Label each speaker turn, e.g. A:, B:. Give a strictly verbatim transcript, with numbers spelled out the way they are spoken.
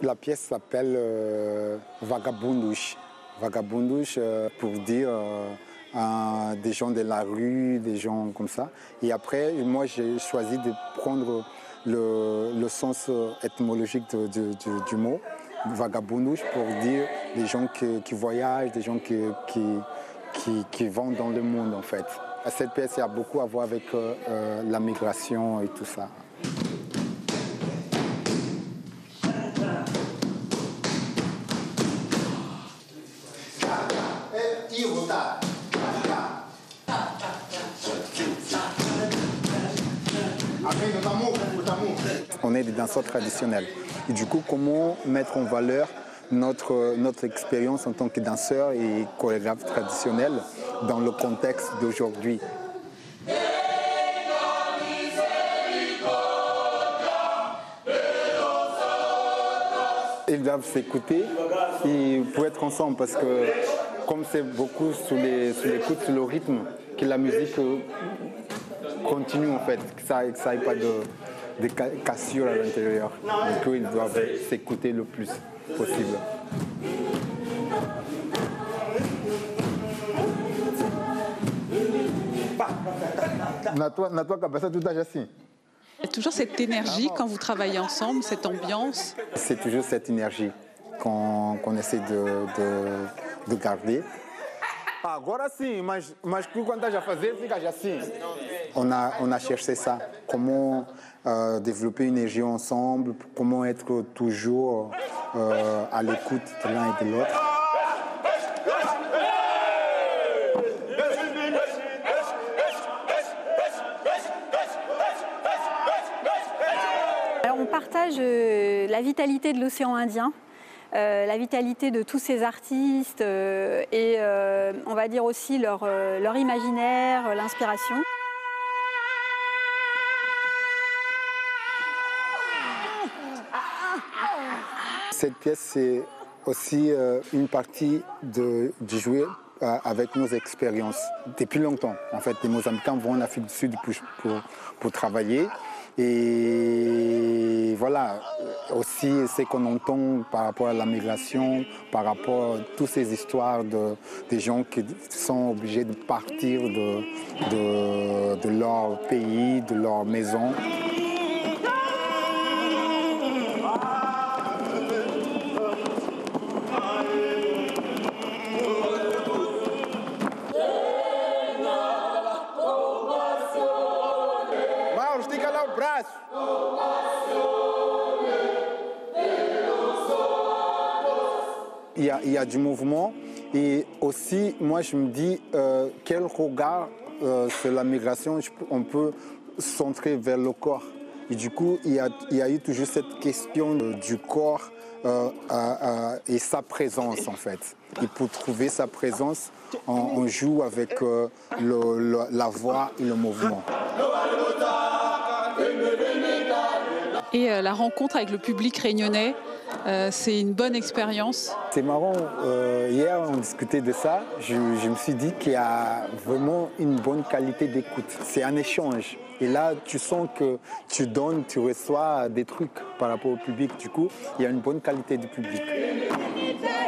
A: La pièce s'appelle euh, Vagabundus. Vagabundus euh, pour dire euh, euh, des gens de la rue, des gens comme ça. Et après, moi, j'ai choisi de prendre le, le sens étymologique de, de, de, du mot, Vagabundus, pour dire des gens qui, qui voyagent, des gens qui, qui, qui, qui vont dans le monde, en fait. Cette pièce, il y a beaucoup à voir avec euh, euh, la migration et tout ça. On est des danseurs traditionnels. Et du coup, comment mettre en valeur notre, notre expérience en tant que danseur et chorégraphe traditionnel dans le contexte d'aujourd'hui. Ils doivent s'écouter et pour être ensemble parce que comme c'est beaucoup sous l'écoute, sous, sous le rythme, que la musique continue en fait, que ça n'aille pas de, de cassures à l'intérieur. Du coup, ils doivent s'écouter le plus possible.
B: Il y a toujours cette énergie quand vous travaillez ensemble, cette ambiance.
A: C'est toujours cette énergie qu'on qu'on essaie de, de, de garder. On a, on a cherché ça, comment euh, développer une énergie ensemble, comment être toujours euh, à l'écoute de l'un et de l'autre.
C: Alors on partage euh, la vitalité de l'océan Indien. Euh, la vitalité de tous ces artistes euh, et euh, on va dire aussi leur, euh, leur imaginaire, euh, l'inspiration.
A: Cette pièce, c'est aussi euh, une partie de, de jouer euh, avec nos expériences. Depuis longtemps, en fait, les Mozambicains vont en Afrique du Sud pour, pour, pour travailler. Et voilà, aussi ce qu'on entend par rapport à la migration, par rapport à toutes ces histoires de, de gens qui sont obligés de partir de, de, de leur pays, de leur maison. Il y, a, il y a du mouvement et aussi, moi je me dis, euh, quel regard euh, sur la migration on peut centrer vers le corps. Et du coup, il y a, il y a eu toujours cette question du corps euh, euh, et sa présence en fait. Et pour trouver sa présence, on, on joue avec euh, le, le, la voix et le mouvement.
B: Et euh, la rencontre avec le public réunionnais, euh, c'est une bonne expérience.
A: C'est marrant, euh, hier on discutait de ça, je, je me suis dit qu'il y a vraiment une bonne qualité d'écoute. C'est un échange. Et là, tu sens que tu donnes, tu reçois des trucs par rapport au public. Du coup, il y a une bonne qualité du public.